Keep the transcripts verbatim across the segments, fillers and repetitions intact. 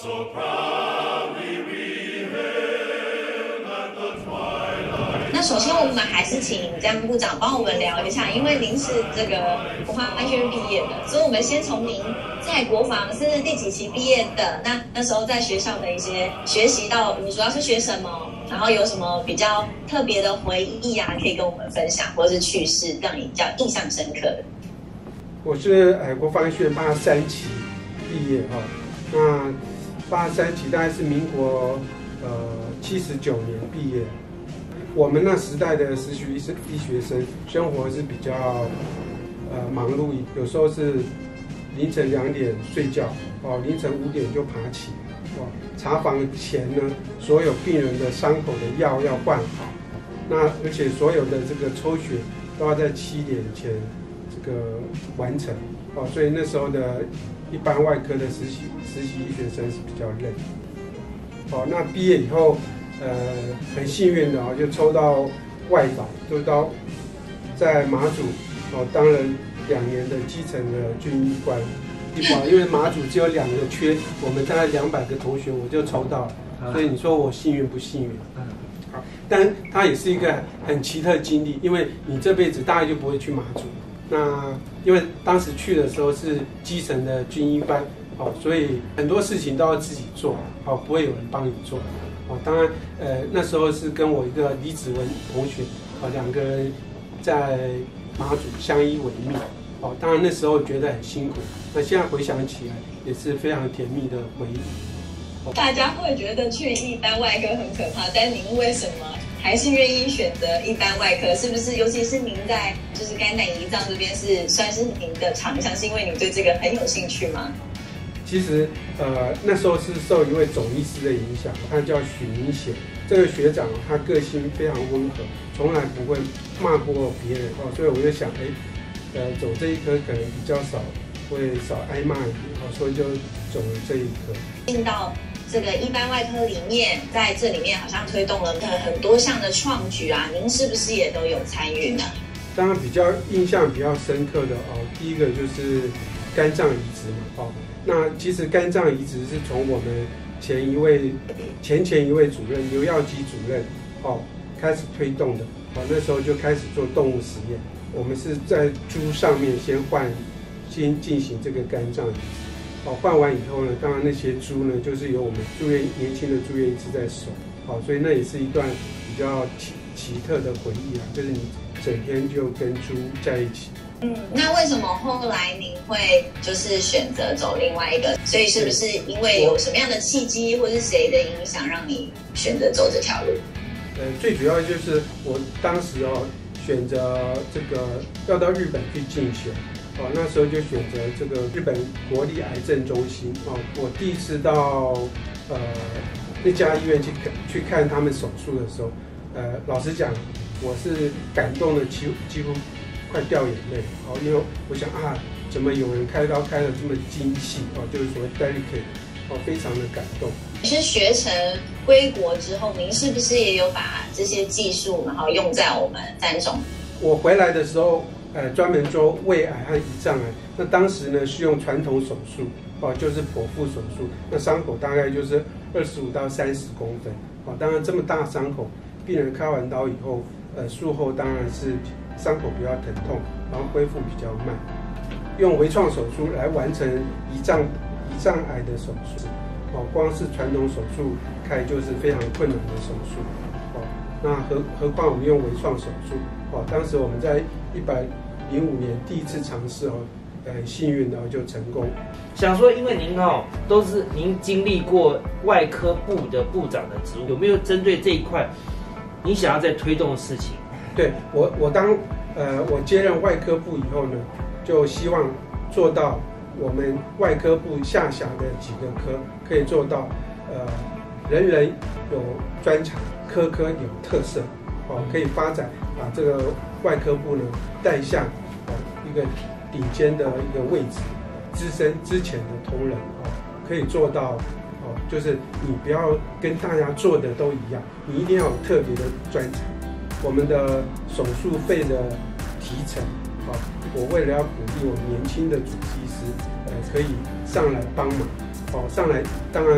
那首先，我们还是请詹部长帮我们聊一下，因为您是这个国防安学院毕业的，所以我们先从您在国防是第几期毕业的？那那时候在学校的一些学习到，你主要是学什么？然后有什么比较特别的回忆啊，可以跟我们分享，或者是趣事让你比较印象深刻的？ 我是呃国防安学院八十三期毕业哈、哦，那八十三期大概是民国呃七十九年毕业。我们那时代的实习医生医学生生活是比较呃忙碌，有时候是凌晨两点睡觉哦，凌晨五点就爬起哦。查房前呢，所有病人的伤口的药要换好，那而且所有的这个抽血都要在七点前这个完成哦，所以那时候的一般外科的实习实习医学生是比较累哦。那毕业以后。呃，很幸运的啊，就抽到外岛，就到在马祖哦当了两年的基层的军医官。因为马祖只有两个缺，我们大概两百个同学，我就抽到了，所以你说我幸运不幸运？嗯，好，但它也是一个很奇特的经历，因为你这辈子大概就不会去马祖。那因为当时去的时候是基层的军医班，哦，所以很多事情都要自己做，哦，不会有人帮你做。哦，当然，呃，那时候是跟我一个李子文同学，哦，两个人在马祖相依为命。哦，当然那时候觉得很辛苦，那现在回想起来也是非常甜蜜的回忆。 哦、大家会觉得去一般外科很可怕，但您为什么还是愿意选择一般外科？是不是？尤其是您在就是肝胆胰脏这边是算是您的长项，是因为你对这个很有兴趣吗？ 其实，呃，那时候是受一位总医师的影响，他叫许明显。这个学长他个性非常温和，从来不会骂过别人哦，所以我就想，哎，呃，走这一科可能比较少，会少挨骂一点哦，所以就走了这一科。 进到这个一般外科里面，在这里面好像推动了很多项的创举啊，您是不是也都有参与呢？ 当然，比较印象比较深刻的哦，第一个就是肝脏移植嘛，哦。那其实肝脏移植是从我们前一位前前一位主任刘耀基主任哦开始推动的哦，那时候就开始做动物实验。我们是在猪上面先换，先进行这个肝脏移植哦，换完以后呢，当然那些猪呢就是由我们住院年轻的住院医师在守哦，所以那也是一段比较奇奇特的回忆啊，就是你整天就跟猪在一起。 嗯，那为什么后来您会就是选择走另外一个？所以是不是因为有什么样的契机，或是谁的影响，让你选择走这条路？ 呃，最主要就是我当时哦选择这个要到日本去进修，哦，那时候就选择这个日本国立癌症中心哦。我第一次到呃那家医院去去看他们手术的时候，呃，老实讲，我是感动的几几乎。快掉眼泪哦，因为我想啊，怎么有人开刀开得这么精细哦，就是所谓 delicate 哦，非常的感动。 是学成归国之后，您是不是也有把这些技术，然后用在我们三种？ 我回来的时候，呃，专门做胃癌和胰脏癌。那当时呢是用传统手术哦，就是剖腹手术，那伤口大概就是二十五到三十公分哦。当然这么大伤口，病人开完刀以后，呃，术后当然是。伤口比较疼痛，然后恢复比较慢。用微创手术来完成胰脏胰脏癌的手术，哦，光是传统手术开就是非常困难的手术，哦，那何何况我们用微创手术，哦，当时我们在一百零五年第一次尝试哦，很幸运的就成功。 想说，因为您哦都是您经历过外科部的部长的职务，有没有针对这一块，您想要再推动的事情？ 对我，我当呃我接任外科部以后呢，就希望做到我们外科部下辖的几个科可以做到，呃，人人有专长，科科有特色，哦，可以发展把这个外科部呢带向哦一个顶尖的一个位置，资深之前的同仁哦，可以做到哦，就是你不要跟大家做的都一样，你一定要有特别的专长。我们的手术费的提成，好，我为了要鼓励我年轻的主治医师，呃，可以上来帮忙，哦，上来当然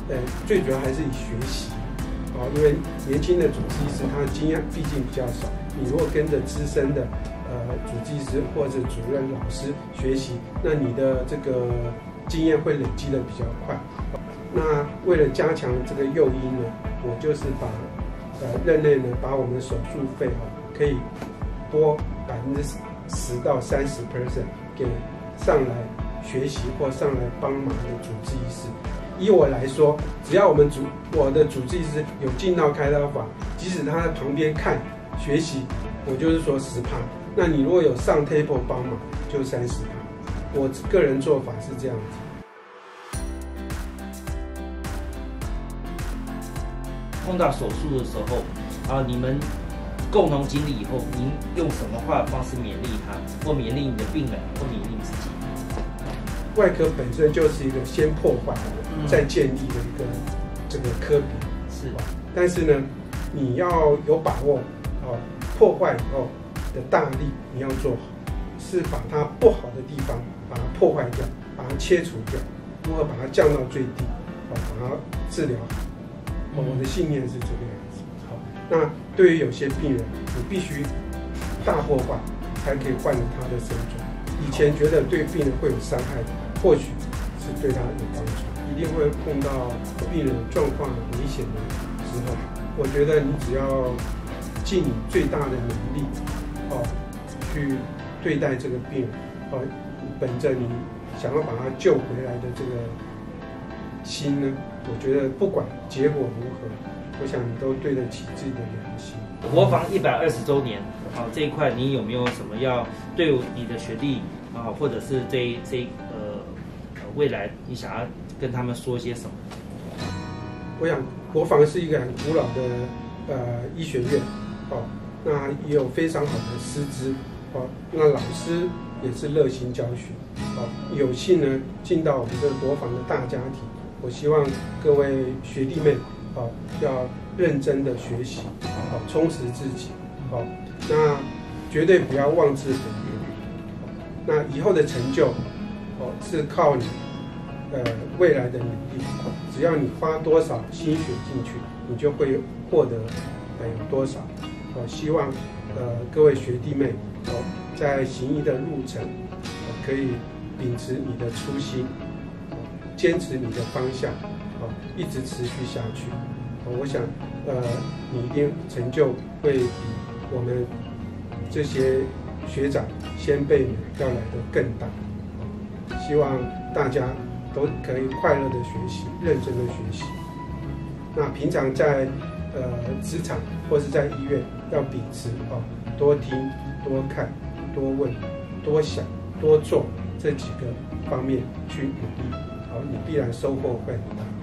呃，最主要还是以学习，哦，因为年轻的主治医师他的经验毕竟比较少，你如果跟着资深的呃主治医师或者主任老师学习，那你的这个经验会累积的比较快。那为了加强这个诱因呢，我就是把呃任内呢把我们的手术费哈、哦、可以多百分之十到三十 percent 给上来学习或上来帮忙的主治医师。以我来说，只要我们主我的主治医师有进到开刀房，即使他在旁边看学习，我就是说十趴。那你如果有上 table 帮忙，就三十趴。我个人做法是这样子。 碰到手术的时候，啊，你们共同经历以后，您用什么话的方式勉励他，或勉励你的病人，或勉励自己？ 外科本身就是一个先破坏、嗯、再建立的一个这个科比， 是。 但是呢，你要有把握，哦，破坏以后的大力你要做好，是把它不好的地方把它破坏掉，把它切除掉，如何把它降到最低，哦，把它治疗好。哦，我的信念是这个样子。好，那对于有些病人，你必须大破坏才可以换了他的生存。以前觉得对病人会有伤害的，或许是对他有帮助。一定会碰到病人状况危险的时候，我觉得你只要尽你最大的能力，哦，去对待这个病人，哦，本着你想要把他救回来的这个心呢，我觉得不管结果如何，我想你都对得起自己的良心。 国防一百二十周年，好、啊、这一块，你有没有什么要对你的学弟啊，或者是这这呃未来你想要跟他们说些什么？ 我想国防是一个很古老的呃医学院，哦，那也有非常好的师资，哦，那老师也是热心教学，哦，有幸呢进到我们这个国防的大家庭。我希望各位学弟妹，哦，要认真的学习，哦，充实自己，哦，那绝对不要妄自菲薄。那以后的成就，哦，是靠你，呃，未来的努力。只要你花多少心血进去，你就会获得，呃，有多少。哦，希望，呃，各位学弟妹，哦，在行医的路程，哦，可以秉持你的初心。坚持你的方向，啊，一直持续下去，啊，我想，呃，你一定成就会比我们这些学长先辈们要来得更大，啊，希望大家都可以快乐的学习，认真的学习。那平常在呃职场或是在医院要秉持啊，多听、多看、多问、多想、多做这几个方面去努力。好，你必然收获会很大。